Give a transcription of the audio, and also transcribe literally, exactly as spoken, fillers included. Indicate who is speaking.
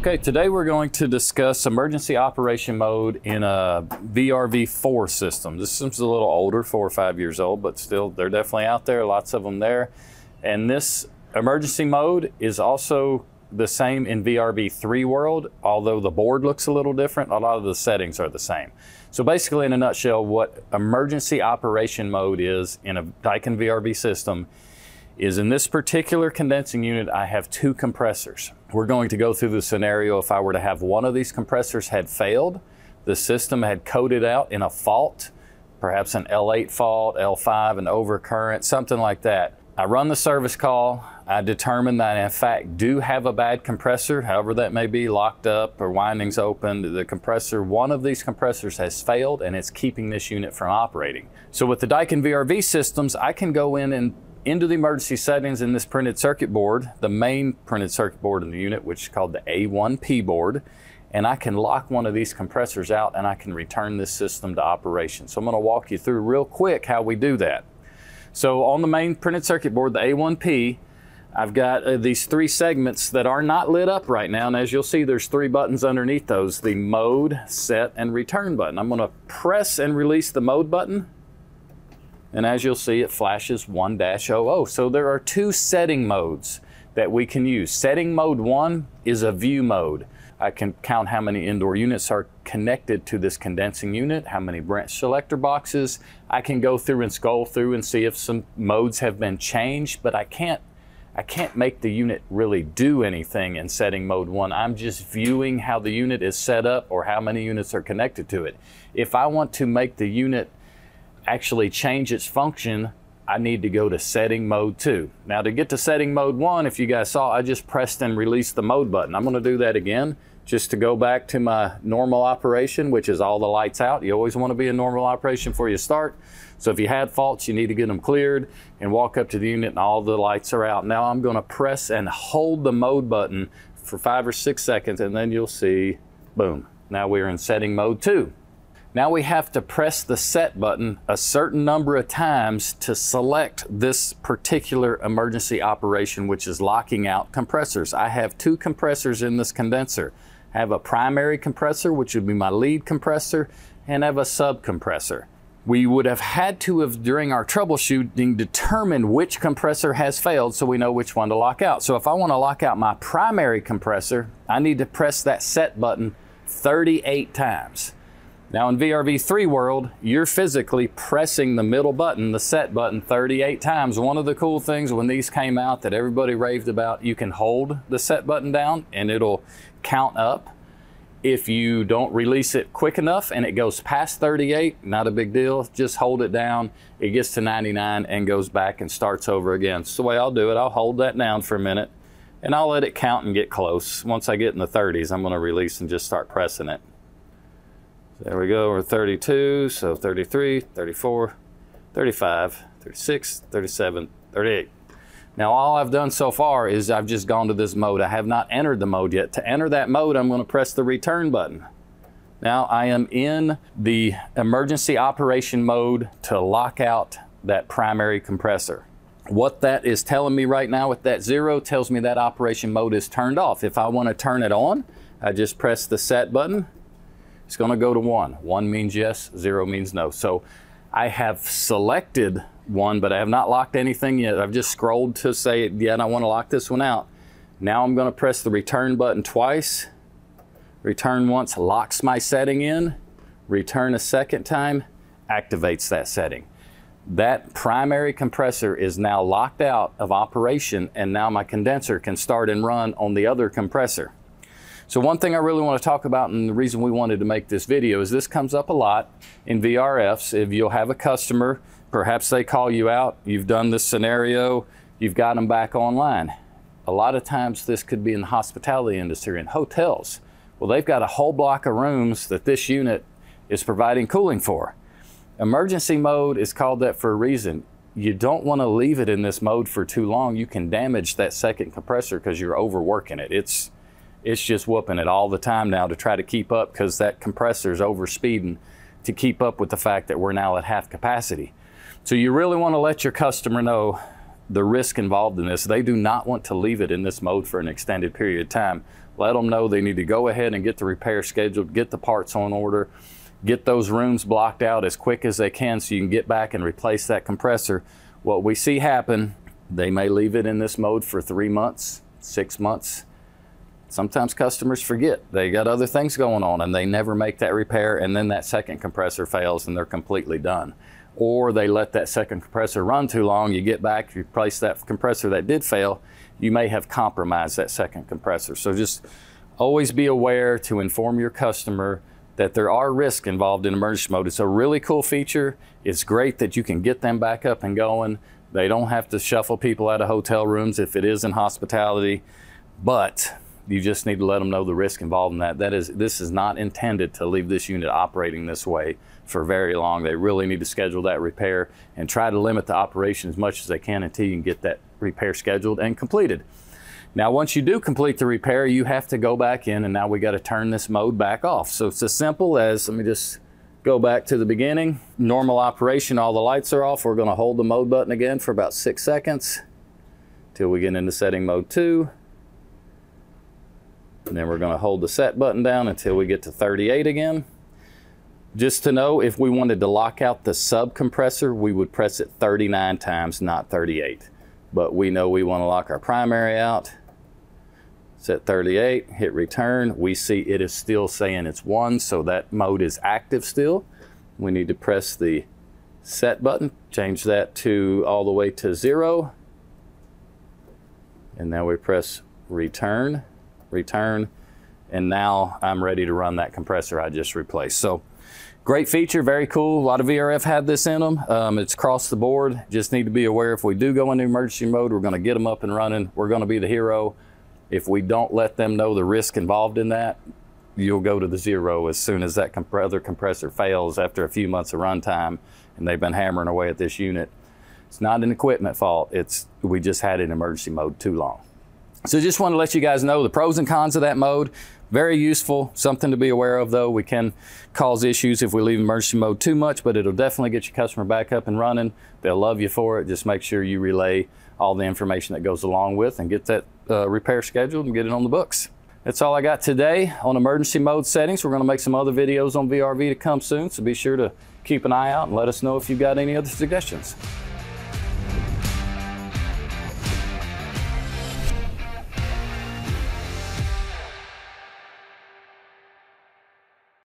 Speaker 1: Okay, today we're going to discuss emergency operation mode in a V R V four system. This system's a little older, four or five years old, but still they're definitely out there, lots of them there. And this emergency mode is also the same in V R V three world, although the board looks a little different, a lot of the settings are the same. So basically, in a nutshell, what emergency operation mode is in a Daikin V R V system is in this particular condensing unit, I have two compressors. We're going to go through the scenario if I were to have one of these compressors had failed, the system had coded out in a fault, perhaps an L eight fault, L five, an overcurrent, something like that. I run the service call, I determine that I in fact do have a bad compressor, however that may be, locked up or windings open. The compressor, one of these compressors has failed and it's keeping this unit from operating. So with the Daikin V R V systems, I can go in and into the emergency settings in this printed circuit board, the main printed circuit board in the unit, which is called the A one P board, and I can lock one of these compressors out and I can return this system to operation. So I'm going to walk you through real quick how we do that. So on the main printed circuit board, the A one P, I've got uh, these three segments that are not lit up right now, and as you'll see, there's three buttons underneath those, the mode, set, and return button. I'm going to press and release the mode button, and as you'll see, it flashes one dash zero zero. So there are two setting modes that we can use. Setting mode one is a view mode. I can count how many indoor units are connected to this condensing unit, how many branch selector boxes. I can go through and scroll through and see if some modes have been changed, but I can't, I can't make the unit really do anything in setting mode one. I'm just viewing how the unit is set up or how many units are connected to it. If I want to make the unit actually change its function, I need to go to setting mode two. Now to get to setting mode one, if you guys saw, I just pressed and released the mode button. I'm gonna do that again, just to go back to my normal operation, which is all the lights out. You always wanna be in normal operation before you start. So if you had faults, you need to get them cleared and walk up to the unit and all the lights are out. Now I'm gonna press and hold the mode button for five or six seconds and then you'll see, boom. Now we're in setting mode two. Now we have to press the set button a certain number of times to select this particular emergency operation, which is locking out compressors. I have two compressors in this condenser. I have a primary compressor, which would be my lead compressor, and I have a sub compressor. We would have had to have, during our troubleshooting, determined which compressor has failed so we know which one to lock out. So if I want to lock out my primary compressor, I need to press that set button thirty-eight times. Now in V R V three world, you're physically pressing the middle button, the set button, thirty-eight times. One of the cool things when these came out that everybody raved about, you can hold the set button down and it'll count up. If you don't release it quick enough and it goes past thirty-eight, not a big deal, just hold it down. It gets to ninety-nine and goes back and starts over again. That's the way I'll do it. I'll hold that down for a minute and I'll let it count and get close. Once I get in the thirties, I'm gonna release and just start pressing it. There we go, we're thirty-two, so thirty-three, thirty-four, thirty-five, thirty-six, thirty-seven, thirty-eight. Now all I've done so far is I've just gone to this mode. I have not entered the mode yet. To enter that mode, I'm going to press the return button. Now I am in the emergency operation mode to lock out that primary compressor. What that is telling me right now with that zero tells me that operation mode is turned off. If I want to turn it on, I just press the set button. It's going to go to one. One means yes, zero means no. So I have selected one, but I have not locked anything yet. I've just scrolled to say, yeah, I want to lock this one out. Now I'm going to press the return button twice. Return once locks my setting in. Return a second time, activates that setting. That primary compressor is now locked out of operation, and now my condenser can start and run on the other compressor. So one thing I really want to talk about, and the reason we wanted to make this video, is this comes up a lot in V R Fs. If you'll have a customer, perhaps they call you out, you've done this scenario, you've got them back online. A lot of times this could be in the hospitality industry, in hotels. Well, they've got a whole block of rooms that this unit is providing cooling for. Emergency mode is called that for a reason. You don't want to leave it in this mode for too long. You can damage that second compressor because you're overworking it. It's It's just whooping it all the time now to try to keep up because that compressor is over speeding to keep up with the fact that we're now at half capacity. So you really want to let your customer know the risk involved in this. They do not want to leave it in this mode for an extended period of time. let them know they need to go ahead and get the repair scheduled, get the parts on order, get those rooms blocked out as quick as they can so you can get back and replace that compressor. What we see happen, they may leave it in this mode for three months, six months. Sometimes customers forget. They got other things going on and they never make that repair, and then that second compressor fails and they're completely done. Or they let that second compressor run too long, you get back, you replace that compressor that did fail, you may have compromised that second compressor. So just always be aware to inform your customer that there are risks involved in emergency mode. It's a really cool feature. It's great that you can get them back up and going. They don't have to shuffle people out of hotel rooms if it is in hospitality, but you just need to let them know the risk involved in that. That is, this is not intended to leave this unit operating this way for very long. They really need to schedule that repair and try to limit the operation as much as they can until you can get that repair scheduled and completed. Now, once you do complete the repair, you have to go back in, and now we got to turn this mode back off. So it's as simple as, let me just go back to the beginning. Normal operation, all the lights are off. We're going to hold the mode button again for about six seconds till we get into setting mode two. And then we're going to hold the set button down until we get to thirty-eight again. Just to know, if we wanted to lock out the sub compressor, we would press it thirty-nine times, not thirty-eight. But we know we want to lock our primary out. Set thirty-eight, hit return. We see it is still saying it's one, so that mode is active still. We need to press the set button, change that to all the way to zero. And now we press return. return, and now I'm ready to run that compressor I just replaced. So great feature, very cool. A lot of V R F had this in them. Um, it's across the board. Just need to be aware, if we do go into emergency mode, we're going to get them up and running. We're going to be the hero. If we don't let them know the risk involved in that, you'll go to the zero as soon as that comp other compressor fails after a few months of runtime and they've been hammering away at this unit. It's not an equipment fault. It's, we just had it in emergency mode too long. So just want to let you guys know the pros and cons of that mode. Very useful, something to be aware of though. We can cause issues if we leave emergency mode too much, but it'll definitely get your customer back up and running. They'll love you for it. Just make sure you relay all the information that goes along with and get that uh, repair scheduled and get it on the books. That's all I got today on emergency mode settings. We're going to make some other videos on V R V to come soon, so be sure to keep an eye out and let us know if you've got any other suggestions.